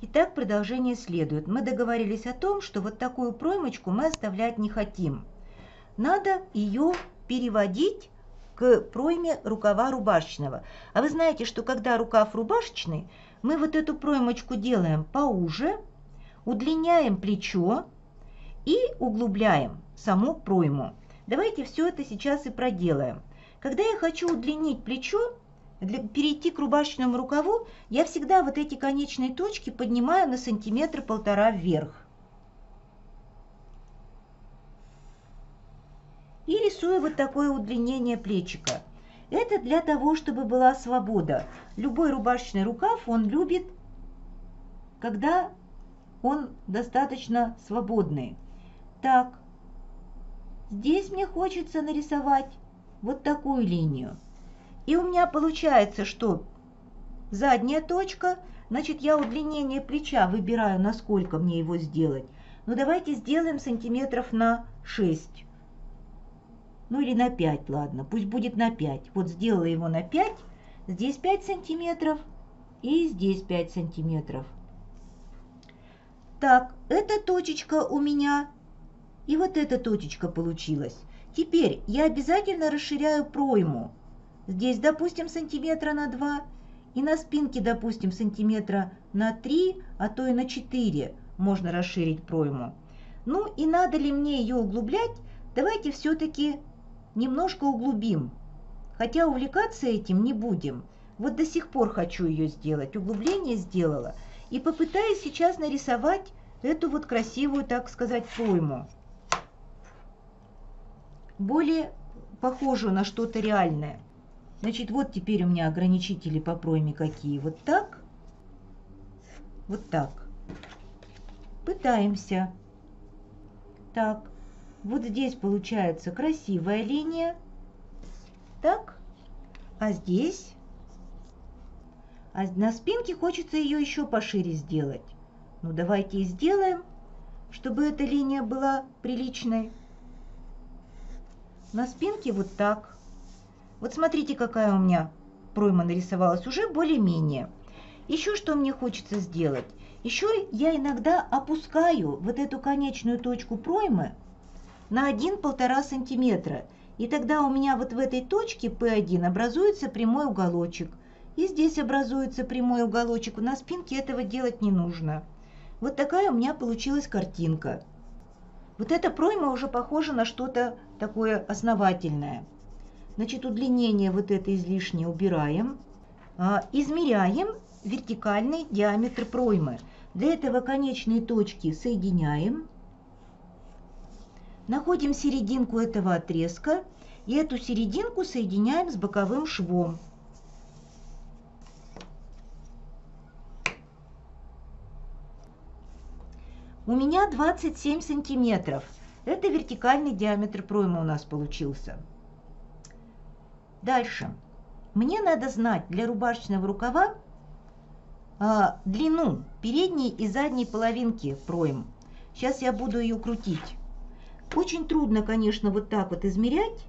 Итак, продолжение следует. Мы договорились о том, что вот такую проймочку мы оставлять не хотим. Надо ее переводить к пройме рукава рубашечного. А вы знаете, что когда рукав рубашечный, мы вот эту проймочку делаем поуже, удлиняем плечо и углубляем саму пройму. Давайте все это сейчас и проделаем. Когда я хочу удлинить плечо, перейти к рубашечному рукаву, я всегда вот эти конечные точки поднимаю на сантиметр-полтора вверх. И рисую вот такое удлинение плечика. Это для того, чтобы была свобода. Любой рубашечный рукав, он любит, когда он достаточно свободный. Так, здесь мне хочется нарисовать вот такую линию. И у меня получается, что задняя точка, значит, я удлинение плеча выбираю, насколько мне его сделать. Ну, давайте сделаем сантиметров на 6. Ну, или на 5, ладно, пусть будет на 5. Вот сделала его на 5, здесь 5 сантиметров и здесь 5 сантиметров. Так, эта точечка у меня и вот эта точечка получилась. Теперь я обязательно расширяю пройму. Здесь, допустим, сантиметра на 2, и на спинке, допустим, сантиметра на 3, а то и на 4 можно расширить пройму. Ну и надо ли мне ее углублять? Давайте все-таки немножко углубим. Хотя увлекаться этим не будем. Вот до сих пор хочу ее сделать. Углубление сделала. И попытаюсь сейчас нарисовать эту вот красивую, так сказать, пройму. Более похожую на что-то реальное. Значит, вот теперь у меня ограничители по пройме какие. Вот так. Вот так. Пытаемся. Так. Вот здесь получается красивая линия. Так. А здесь. А на спинке хочется ее еще пошире сделать. Ну, давайте и сделаем, чтобы эта линия была приличной. На спинке вот так. Вот смотрите, какая у меня пройма нарисовалась, уже более-менее. Еще что мне хочется сделать? Еще я иногда опускаю вот эту конечную точку проймы на 1-1,5 сантиметра. И тогда у меня вот в этой точке P1 образуется прямой уголочек. И здесь образуется прямой уголочек. На спинке этого делать не нужно. Вот такая у меня получилась картинка. Вот эта пройма уже похожа на что-то такое основательное. Значит, удлинение вот это излишнее убираем. Измеряем вертикальный диаметр проймы. Для этого конечные точки соединяем. Находим серединку этого отрезка. И эту серединку соединяем с боковым швом. У меня 27 сантиметров. Это вертикальный диаметр проймы у нас получился. Дальше. Мне надо знать для рубашечного рукава длину передней и задней половинки пройм. Сейчас я буду ее крутить. Очень трудно, конечно, вот так вот измерять.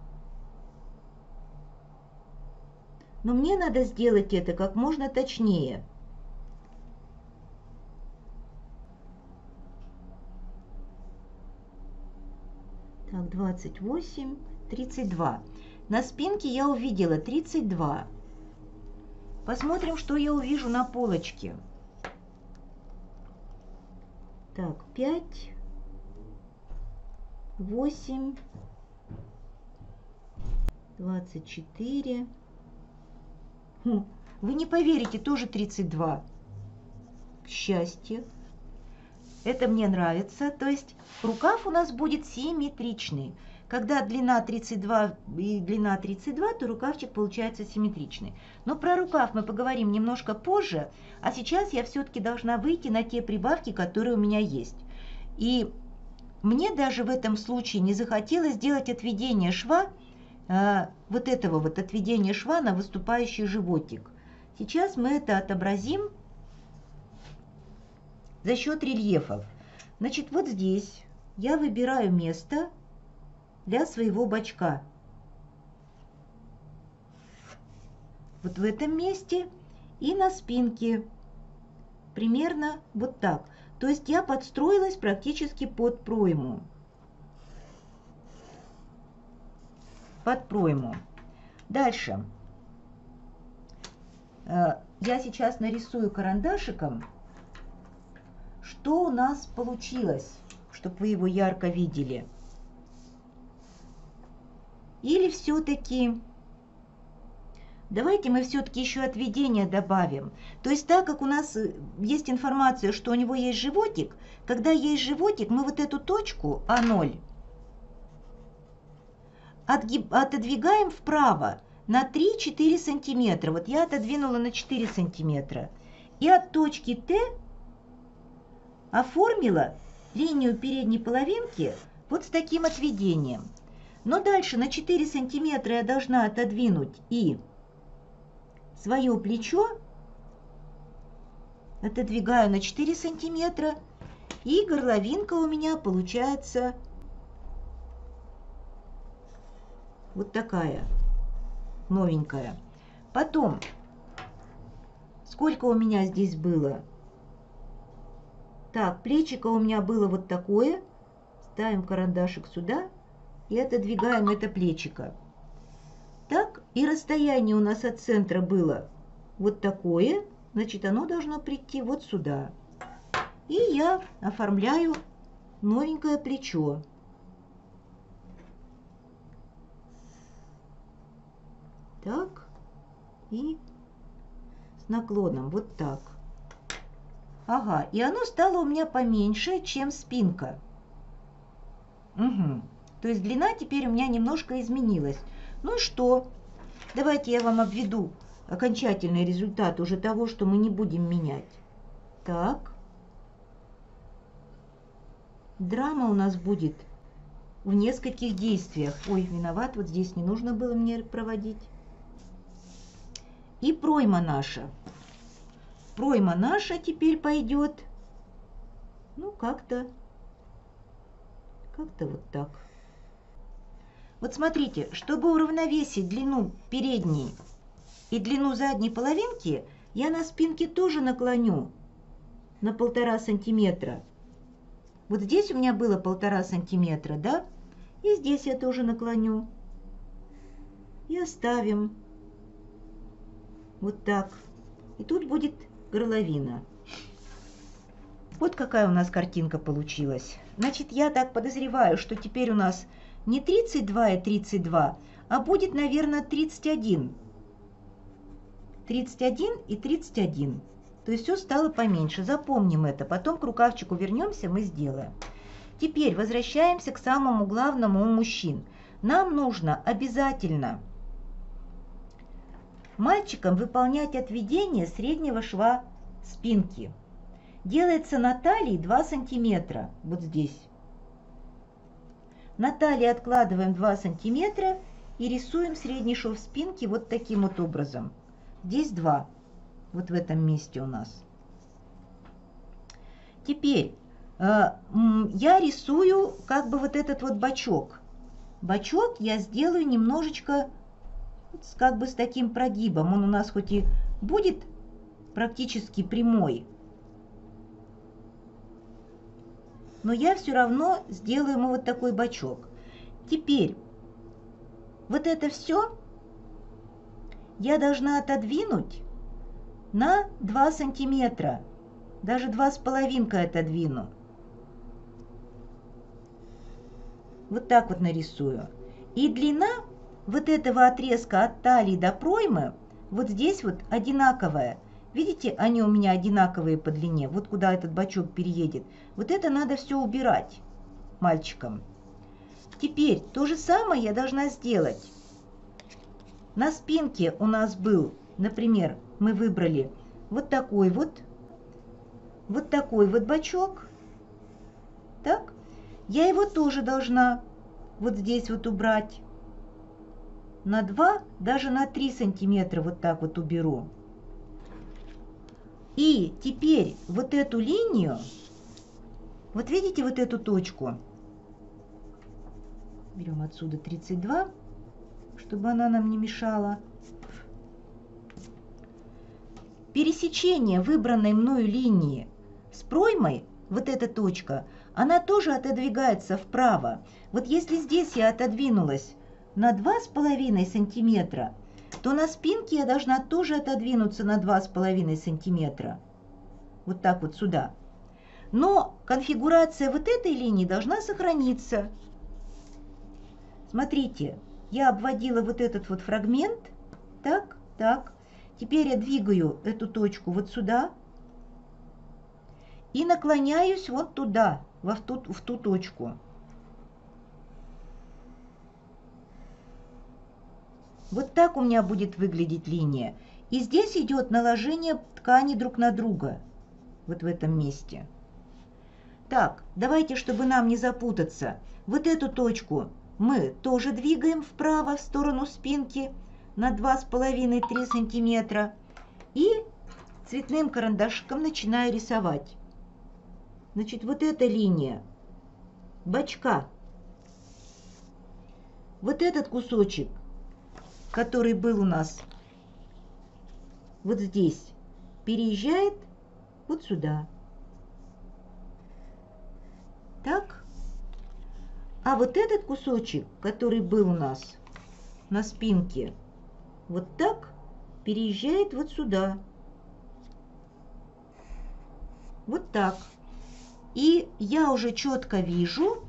Но мне надо сделать это как можно точнее. Так, 28, 32. На спинке я увидела 32. Посмотрим, что я увижу на полочке. Так, 5, 8, 24. Вы не поверите, тоже 32. Счастье. Это мне нравится. То есть рукав у нас будет симметричный. Когда длина 32 и длина 32, то рукавчик получается симметричный. Но про рукав мы поговорим немножко позже, а сейчас я все-таки должна выйти на те прибавки, которые у меня есть. И мне даже в этом случае не захотелось сделать отведение шва, вот этого вот отведения шва на выступающий животик. Сейчас мы это отобразим за счет рельефов. Значит, вот здесь я выбираю место для своего бочка. Вот в этом месте и на спинке примерно вот так. То есть я подстроилась практически под пройму. Под пройму. Дальше. Я сейчас нарисую карандашиком, что у нас получилось, чтобы вы его ярко видели. Или все-таки... Давайте мы все-таки еще отведение добавим. То есть так как у нас есть информация, что у него есть животик, когда есть животик, мы вот эту точку А0 отодвигаем вправо на 3-4 сантиметра. Вот я отодвинула на 4 сантиметра. И от точки Т оформила линию передней половинки вот с таким отведением. Но дальше на 4 сантиметра я должна отодвинуть и свое плечо, отодвигаю на 4 сантиметра, и горловинка у меня получается вот такая, новенькая. Потом, сколько у меня здесь было? Так, плечико у меня было вот такое. Ставим карандашик сюда и отодвигаем это плечико. Так, и расстояние у нас от центра было вот такое, значит, оно должно прийти вот сюда. И я оформляю новенькое плечо. Так, и с наклоном, вот так. Ага, и оно стало у меня поменьше, чем спинка. Угу. То есть длина теперь у меня немножко изменилась. Ну и что? Давайте я вам обведу окончательный результат уже того, что мы не будем менять. Так. Драма у нас будет в нескольких действиях. Ой, виноват, вот здесь не нужно было мне проводить. И пройма наша. Пройма наша теперь пойдет, ну, как-то вот так. Вот смотрите, чтобы уравновесить длину передней и длину задней половинки, я на спинке тоже наклоню на 1,5 сантиметра. Вот здесь у меня было 1,5 сантиметра, да? И здесь я тоже наклоню. И оставим. Вот так. И тут будет горловина. Вот какая у нас картинка получилась. Значит, я так подозреваю, что теперь у нас не 32 и 32, а будет, наверное, 31. 31 и 31. То есть все стало поменьше. Запомним это. Потом к рукавчику вернемся, мы сделаем. Теперь возвращаемся к самому главному у мужчин. Нам нужно обязательно мальчикам выполнять отведение среднего шва спинки. Делается на талии 2 сантиметра. Вот здесь. На талии откладываем 2 сантиметра и рисуем средний шов спинки вот таким вот образом. Здесь 2. Вот в этом месте у нас. Теперь я рисую как бы вот этот вот бочок. Бочок я сделаю немножечко как бы с таким прогибом. Он у нас хоть и будет практически прямой, но я все равно сделаю ему вот такой бочок. Теперь вот это все я должна отодвинуть на 2 сантиметра. Даже 2,5 отодвину. Вот так вот нарисую. И длина вот этого отрезка от талии до проймы вот здесь вот одинаковая. Видите, они у меня одинаковые по длине. Вот куда этот бочок переедет. Вот это надо все убирать мальчикам. Теперь то же самое я должна сделать. На спинке у нас был, например, мы выбрали вот такой вот бочок. Так, я его тоже должна вот здесь вот убрать. На 2, даже на 3 сантиметра вот так вот уберу. И теперь вот эту линию, вот видите вот эту точку, берем отсюда 32, чтобы она нам не мешала. пересечение выбранной мною линии с проймой, вот эта точка, она тоже отодвигается вправо. Вот если здесь я отодвинулась на 2,5 сантиметра, то на спинке я должна тоже отодвинуться на 2,5 сантиметра. Вот так вот сюда. Но конфигурация вот этой линии должна сохраниться. Смотрите, я обводила вот этот вот фрагмент. Так, так. Теперь я двигаю эту точку вот сюда. И наклоняюсь вот туда, в ту точку. Вот так у меня будет выглядеть линия. И здесь идет наложение ткани друг на друга. Вот в этом месте. Так, давайте, чтобы нам не запутаться, вот эту точку мы тоже двигаем вправо в сторону спинки на 2,5-3 сантиметра. И цветным карандашиком начинаю рисовать. Значит, вот эта линия бочка. Вот этот кусочек, который был у нас вот здесь, переезжает вот сюда. Так. А вот этот кусочек, который был у нас на спинке, вот так переезжает вот сюда. Вот так. И я уже четко вижу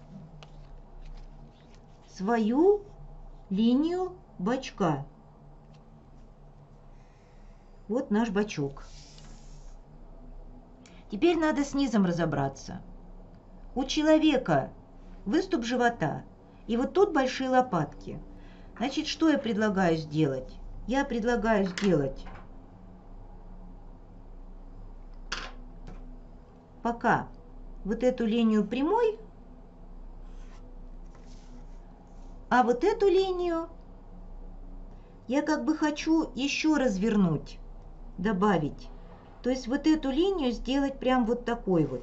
свою линию бочка. Вот наш бочок. Теперь надо с низом разобраться. У человека выступ живота, и вот тут большие лопатки. Значит, что я предлагаю сделать? Я предлагаю сделать пока вот эту линию прямой, а вот эту линию я как бы хочу еще развернуть, добавить. То есть вот эту линию сделать прям вот такой вот.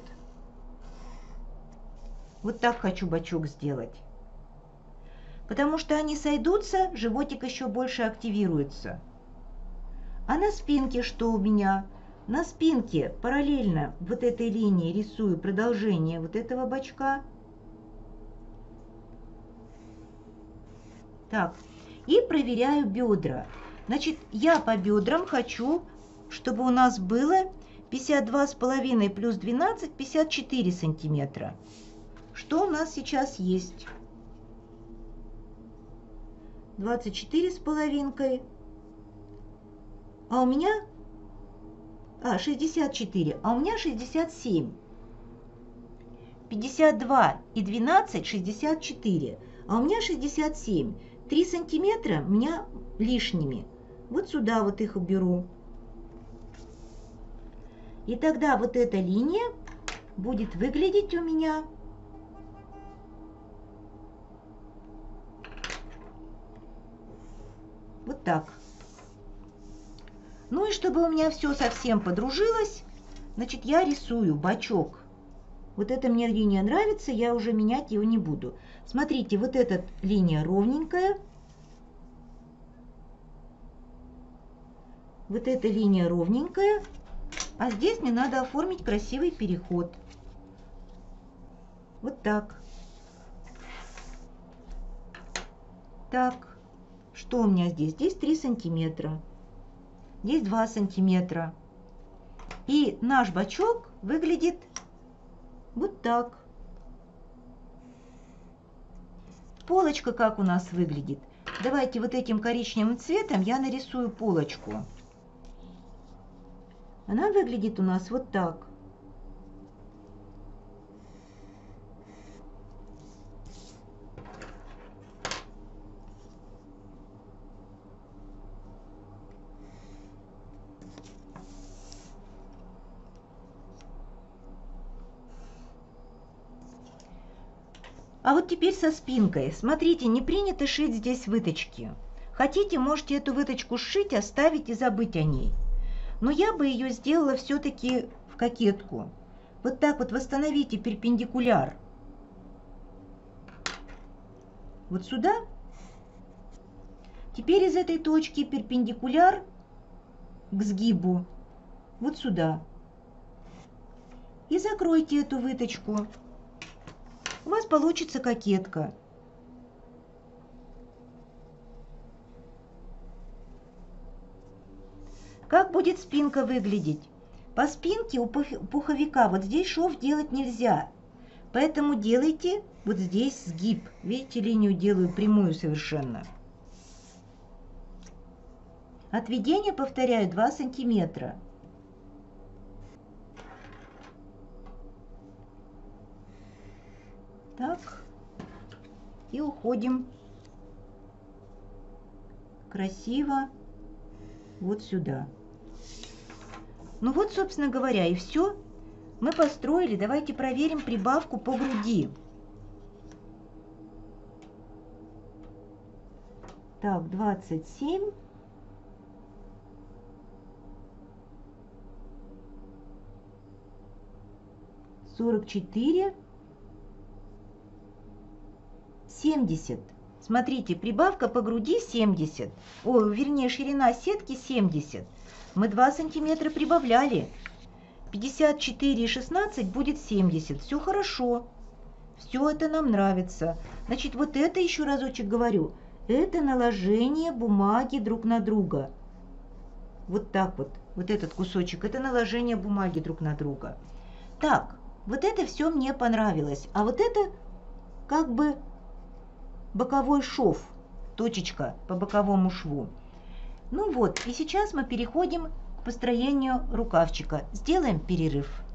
Вот так хочу бочок сделать. Потому что они сойдутся, животик еще больше активируется. А на спинке что у меня? На спинке параллельно вот этой линии рисую продолжение вот этого бочка. Так, и проверяю бедра. Значит, я по бедрам хочу, чтобы у нас было 52,5 плюс 12, 54 сантиметра. Что у нас сейчас есть? 24 с половинкой. А у меня 64, а у меня 67. 52 и 12, 64, а у меня 67. 3 сантиметра у меня лишними. Вот сюда вот их уберу. И тогда вот эта линия будет выглядеть у меня вот так. Ну и чтобы у меня все совсем подружилось, значит, я рисую бочок. Вот эта мне линия нравится, я уже менять его не буду. Смотрите, вот эта линия ровненькая. Вот эта линия ровненькая. А здесь мне надо оформить красивый переход. Вот так. Так. Что у меня здесь? Здесь 3 сантиметра. Здесь 2 сантиметра. И наш бочок выглядит вот так. Полочка как у нас выглядит? Давайте вот этим коричневым цветом я нарисую полочку. Она выглядит у нас вот так. А вот теперь со спинкой. Смотрите, не принято шить здесь выточки. Хотите, можете эту выточку сшить, оставить и забыть о ней. Но я бы ее сделала все-таки в кокетку. Вот так вот восстановите перпендикуляр. Вот сюда. Теперь из этой точки перпендикуляр к сгибу вот сюда. И закройте эту выточку. У вас получится кокетка. Как будет спинка выглядеть? По спинке у пуховика вот здесь шов делать нельзя. Поэтому делайте вот здесь сгиб. Видите, линию делаю прямую совершенно. Отведение, повторяю, 2 сантиметра. Так. И уходим красиво вот сюда. Ну вот, собственно говоря, и все. Мы построили. Давайте проверим прибавку по груди. Так, 27. 44. 70. Смотрите, прибавка по груди 70. Ой, вернее, ширина сетки 70. Мы 2 сантиметра прибавляли. 54 и 16 будет 70. Все хорошо. Все это нам нравится. Значит, вот это, еще разочек говорю, это наложение бумаги друг на друга. Вот так вот. Вот этот кусочек, это наложение бумаги друг на друга. Так, вот это все мне понравилось. А вот это как бы боковой шов. Точечка по боковому шву. Ну вот, и сейчас мы переходим к построению рукавчика. Сделаем перерыв.